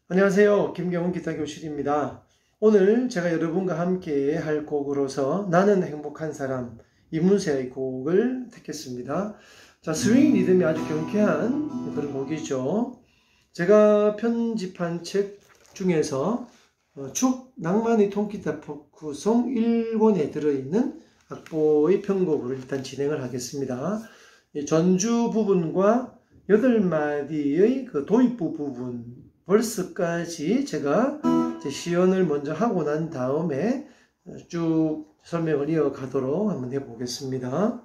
안녕하세요. 김경훈 기타교실입니다. 오늘 제가 여러분과 함께 할 곡으로서 나는 행복한 사람 이문세의 곡을 택했습니다. 자, 스윙 리듬이 아주 경쾌한 그런 곡이죠. 제가 편집한 책 중에서 축 낭만의 통기타 포크송 1권에 들어있는 악보의 편곡을 일단 진행을 하겠습니다. 전주 부분과 8마디의 그 도입부 부분 벌스까지 제가 시연을 먼저 하고 난 다음에 쭉 설명을 이어가도록 한번 해보겠습니다.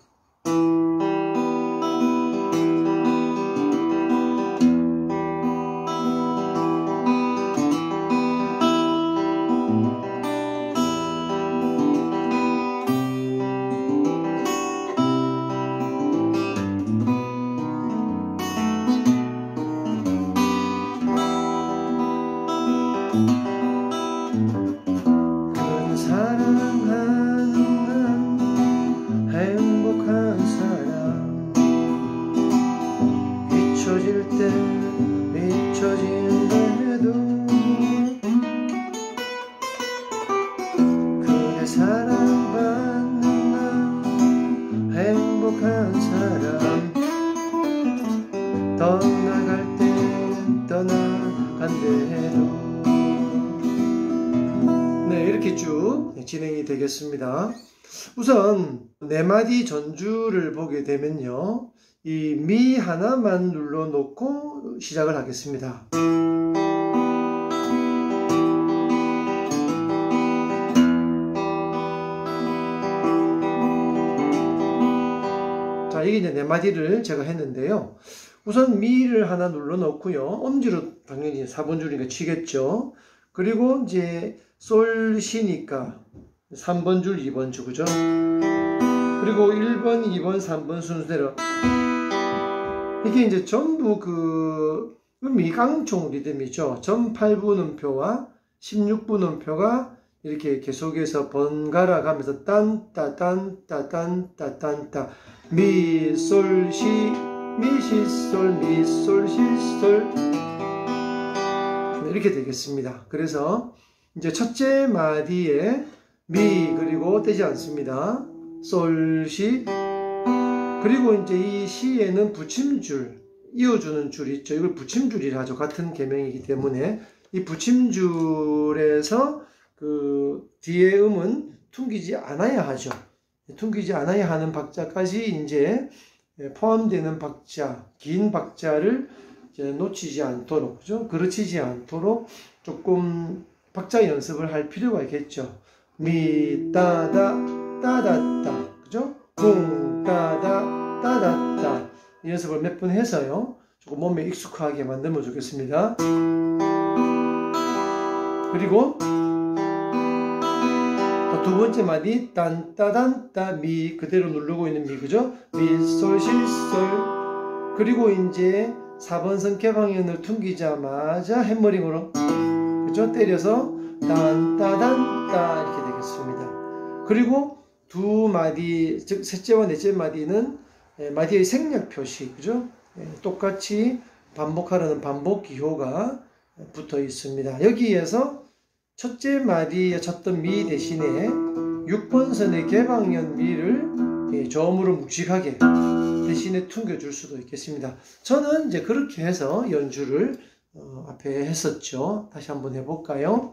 사랑받는 나 행복한 사람 떠나갈 땐 떠나간대도. 네, 이렇게 쭉 진행이 되겠습니다. 우선 4마디 전주를 보게 되면요, 이 미 하나만 눌러놓고 시작을 하겠습니다. 자, 이게 이제 4마디를 제가 했는데요. 우선 미를 하나 눌러 놓고요. 엄지로 당연히 4번 줄이니까 치겠죠. 그리고 이제 솔 시니까 3번 줄, 2번 줄, 그죠? 그리고 1번, 2번, 3번 순서대로. 이게 이제 전부 그 미강총 리듬이죠. 전 8분음표와 16분음표가 이렇게 계속해서 번갈아 가면서 딴따딴따딴따딴따 미, 솔, 시, 미, 시, 솔, 미, 솔, 시, 솔 이렇게 되겠습니다. 그래서 이제 첫째 마디에 미 그리고 떼지 않습니다. 솔, 시 그리고 이제 이 시에는 붙임줄, 이어주는 줄 있죠. 이걸 붙임줄이라 하죠. 같은 계명이기 때문에 이 붙임줄에서 그 뒤에 음은 퉁기지 않아야 하죠. 퉁기지 않아야 하는 박자까지 이제 포함되는 박자, 긴 박자를 이제 놓치지 않도록, 그죠? 그르치지 않도록 조금 박자 연습을 할 필요가 있겠죠. 미, 따다, 따다따, 그죠? 쿵, 따다, 따다따. 이 연습을 몇 번 해서요, 조금 몸에 익숙하게 만들면 좋겠습니다. 그리고 두 번째 마디 딴따단따 미 그대로 누르고 있는 미, 그죠? 미, 솔, 시, 솔. 그리고 이제 4번 선 개방현을 퉁기자마자 해머링으로, 그죠? 때려서 딴따단따 이렇게 되겠습니다. 그리고 두 마디, 즉 셋째와 넷째 마디는 마디의 생략 표시, 그죠? 똑같이 반복하라는 반복 기호가 붙어 있습니다. 여기에서 첫째 마디에 쳤던 미 대신에 6번 선의 개방현 미를 저음으로 묵직하게 대신에 퉁겨줄 수도 있겠습니다. 저는 이제 그렇게 해서 연주를 앞에 했었죠. 다시 한번 해볼까요?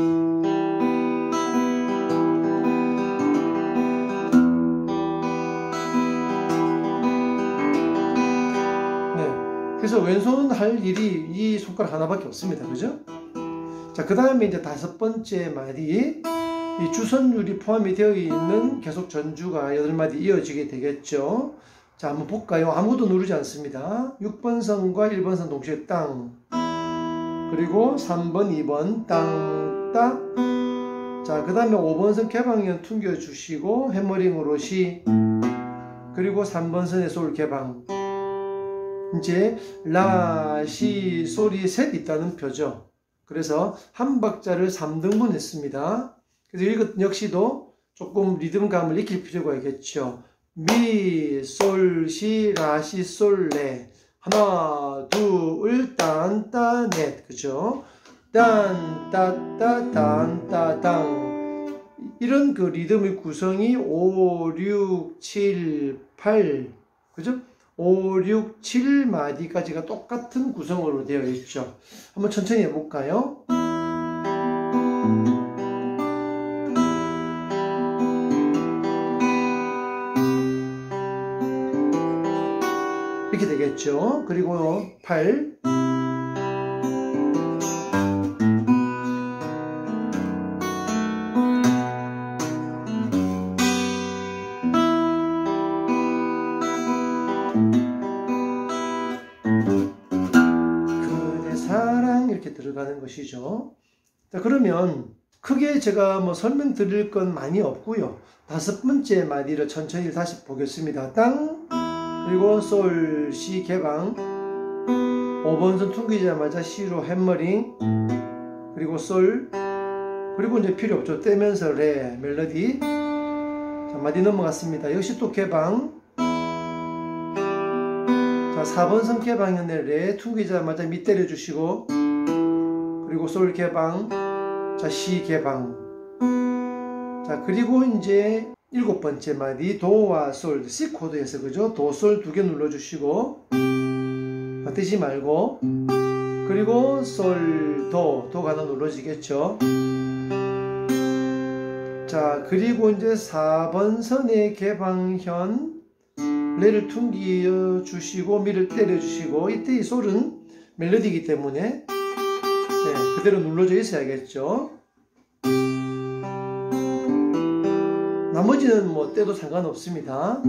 네, 그래서 왼손 할 일이 이 손가락 하나밖에 없습니다. 그죠? 자, 그 다음에 이제 5번째 마디, 이 주선율이 포함이 되어 있는 계속 전주가 8마디 이어지게 되겠죠. 자, 한번 볼까요? 아무도 누르지 않습니다. 6번 선과 1번 선 동시에 땅, 그리고 3번, 2번 땅, 따. 자, 그 다음에 5번 선 개방현 퉁겨주시고 해머링으로 시, 그리고 3번 선의 솔 개방. 이제 라, 시, 솔이 셋 있다는 표죠. 그래서 한 박자를 3등분 했습니다. 그래서 이것 역시도 조금 리듬감을 익힐 필요가 있겠죠. 미, 솔, 시, 라, 시, 솔, 레. 하나, 둘, 딴, 따, 넷. 그죠? 딴, 따, 따, 딴, 따, 땅. 이런 그 리듬의 구성이 5, 6, 7, 8. 그죠? 5, 6, 7마디까지가 똑같은 구성으로 되어 있죠. 한번 천천히 해볼까요? 이렇게 되겠죠. 그리고 8. 그대 사랑 이렇게 들어가는 것이죠. 자, 그러면 크게 제가 뭐 설명드릴 건 많이 없고요. 5번째 마디를 천천히 다시 보겠습니다. 땅, 그리고 솔, 시 개방, 5번선 퉁기자마자 시로 hä머링, 그리고 솔, 그리고 이제 필요 없죠. 떼면서 레, 멜로디. 자, 마디 넘어갔습니다. 역시 또 개방. 자, 4번선 개방인데 레, 퉁기자마자 밑 때려주시고, 그리고 솔 개방, 자, 시 개방. 자, 그리고 이제 7번째 마디 도와 솔, C 코드에서 그죠? 도, 솔 2개 눌러주시고 떼지 말고, 그리고 솔, 도가 하나 눌러지겠죠? 자, 그리고 이제 4번 선의 개방현 레를 퉁겨 주시고 미를 때려 주시고, 이때 이 솔은 멜로디이기 때문에 네, 그대로 눌러져 있어야겠죠? 나머지는 뭐 떼도 상관없습니다.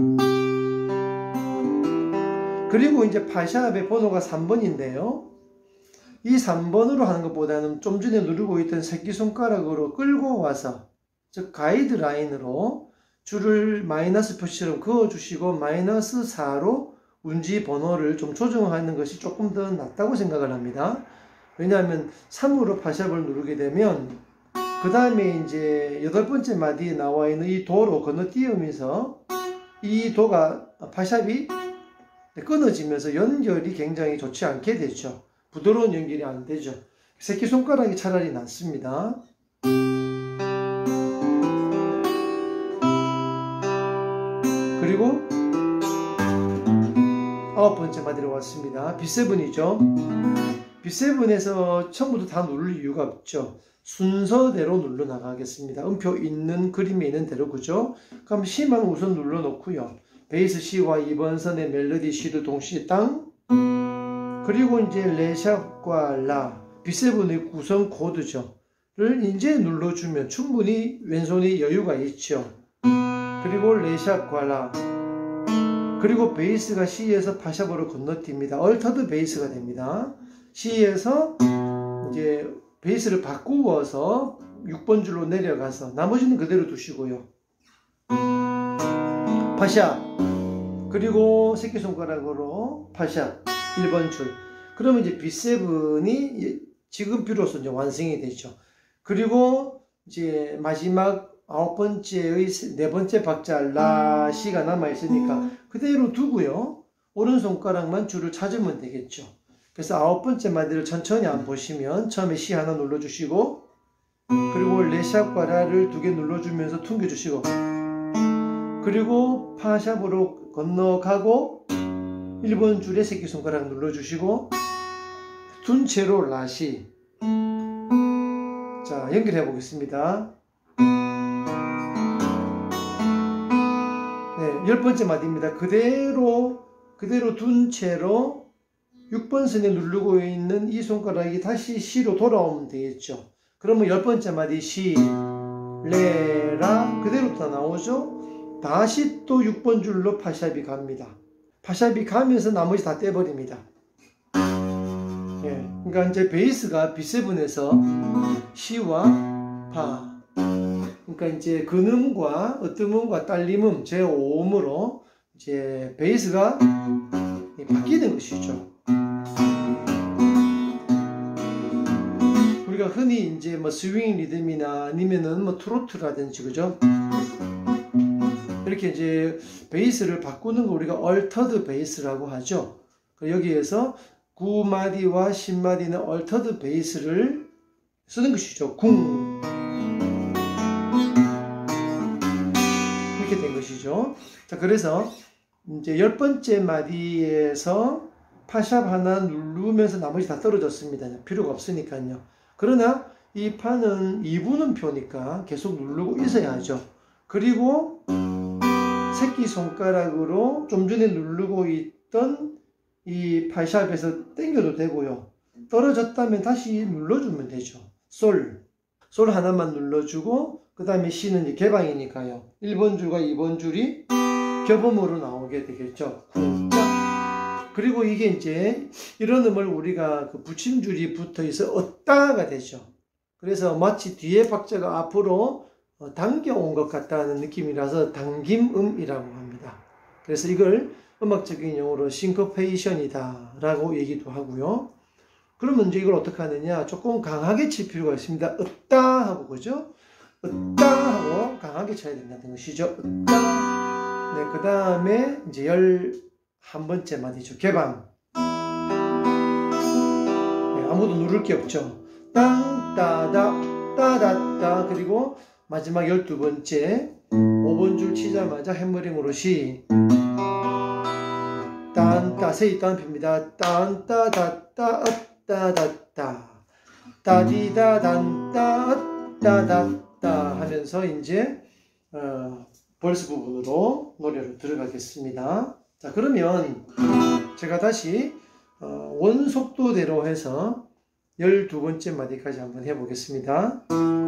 그리고 이제 파샵의 번호가 3번인데요. 이 3번으로 하는 것보다는 좀 전에 누르고 있던 새끼손가락으로 끌고 와서, 즉 가이드라인으로 줄을 마이너스 표시처럼 그어주시고 마이너스 4로 운지 번호를 좀 조정하는 것이 조금 더 낫다고 생각을 합니다. 왜냐하면 3으로 파샵을 누르게 되면 그 다음에 이제 8번째 마디에 나와 있는 이 도로 건너뛰으면서 이 도가 파샵이 끊어지면서 연결이 굉장히 좋지 않게 되죠. 부드러운 연결이 안 되죠. 새끼손가락이 차라리 낫습니다. 그리고 9번째 마디로 왔습니다. B7이죠. B7에서 처음부터 다 누를 이유가 없죠. 순서대로 눌러 나가겠습니다. 음표 있는 그림에 있는 대로, 그죠? 그럼 C만 우선 눌러 놓고요. 베이스 C와 2번 선의 멜로디 C도 동시에 땅, 그리고 이제 레샵과 라, B7의 구성 코드죠. 를 이제 눌러주면 충분히 왼손이 여유가 있죠. 그리고 레샵과 라, 그리고 베이스가 C에서 파샵으로 건너뜁니다. 얼터드 베이스가 됩니다. C에서 이제 베이스를 바꾸어서 6번 줄로 내려가서 나머지는 그대로 두시고요. 파샵, 그리고 새끼손가락으로 파샵 1번 줄. 그러면 이제 B7이 지금 비로소 이제 완성이 되죠. 그리고 이제 마지막 9번째의 4번째 박자 라, 시가 남아있으니까 그대로 두고요. 오른손가락만 줄을 찾으면 되겠죠. 그래서 9번째 마디를 천천히 안 보시면 처음에 시 하나 눌러주시고, 그리고 레샵과 라를 2개 눌러주면서 퉁겨주시고, 그리고 파샵으로 건너가고 1번 줄에 새끼손가락 눌러주시고 둔 채로 라시. 자, 연결해 보겠습니다. 네, 10번째 마디입니다. 그대로 둔 채로 6번 선에 누르고 있는 이 손가락이 다시 C로 돌아오면 되겠죠. 그러면 10번째 마디 시, 레, 라 그대로 다 나오죠. 다시 또 6번 줄로 파샵이 갑니다. 파샵이 가면서 나머지 다 떼버립니다. 예, 그러니까 이제 베이스가 B7에서 C와 파, 그러니까 이제 근음과 어뜸음과 딸림음 제5음으로 이제 베이스가 바뀌는 것이죠. 우리가 흔히 이제 뭐 스윙 리듬이나 아니면은 뭐 트로트라든지, 그죠? 이렇게 이제 베이스를 바꾸는 거 우리가 얼터드 베이스라고 하죠. 여기에서 9마디와 10마디는 얼터드 베이스를 쓰는 것이죠. 궁. 이렇게 된 것이죠. 자, 그래서 이제 10번째 마디에서 파샵 하나 누르면서 나머지 다 떨어졌습니다. 필요가 없으니까요. 그러나 이 파는 2분음표니까 계속 누르고 있어야 하죠. 그리고 새끼손가락으로 좀 전에 누르고 있던 이 파샵에서 당겨도 되고요. 떨어졌다면 다시 눌러주면 되죠. 솔 하나만 눌러주고 그 다음에 C는 이제 개방이니까요. 1번 줄과 2번 줄이 겹음으로 나오게 되겠죠. 그리고 이게 이제 이런 음을 우리가 그 붙임줄이 붙어 있어 얻다가 되죠. 그래서 마치 뒤에 박자가 앞으로 당겨온 것 같다는 느낌이라서 당김음이라고 합니다. 그래서 이걸 음악적인 용어로 싱커페이션이다 라고 얘기도 하고요. 그러면 이제 이걸 어떻게 하느냐, 조금 강하게 칠 필요가 있습니다. 얻다 하고, 그죠? 얻다 하고 강하게 쳐야 된다는 것이죠. 얻다. 네, 그 다음에 이제 11번째 마디죠. 개방. 네, 아무도 누를 게 없죠. 땅, 따다, 따다따. 그리고 마지막 12번째 5번 줄 치자마자 해머링으로 시. 딴따, 세 있다는 표입니다. 딴따다따, 따다따, 따디다단따, 따다따 하면서 이제 벌스 부분으로 노래로 들어가겠습니다. 자, 그러면 제가 다시 원속도대로 해서 12번째 마디까지 한번 해보겠습니다.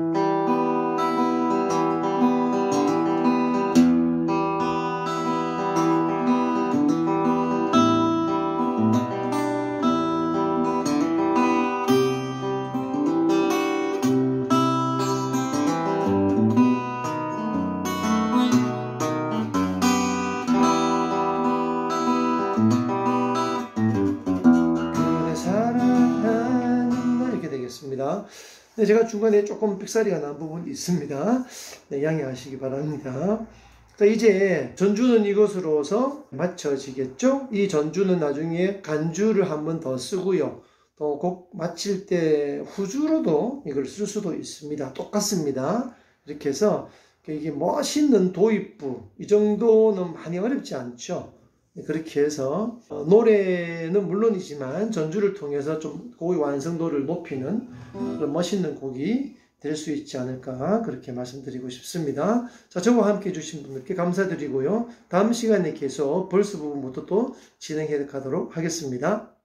네, 제가 중간에 조금 삑사리가 난 부분이 있습니다. 네, 양해하시기 바랍니다. 자, 이제 전주는 이것으로서 마쳐지겠죠? 이 전주는 나중에 간주를 한 번 더 쓰고요. 또 곡 마칠 때 후주로도 이걸 쓸 수도 있습니다. 똑같습니다. 이렇게 해서 이게 멋있는 도입부, 이 정도는 많이 어렵지 않죠? 그렇게 해서 노래는 물론이지만 전주를 통해서 좀 곡의 완성도를 높이는 그런 멋있는 곡이 될 수 있지 않을까 그렇게 말씀드리고 싶습니다. 자, 저와 함께 해주신 분들께 감사드리고요. 다음 시간에 계속 벌스 부분부터 또 진행해 가도록 하겠습니다.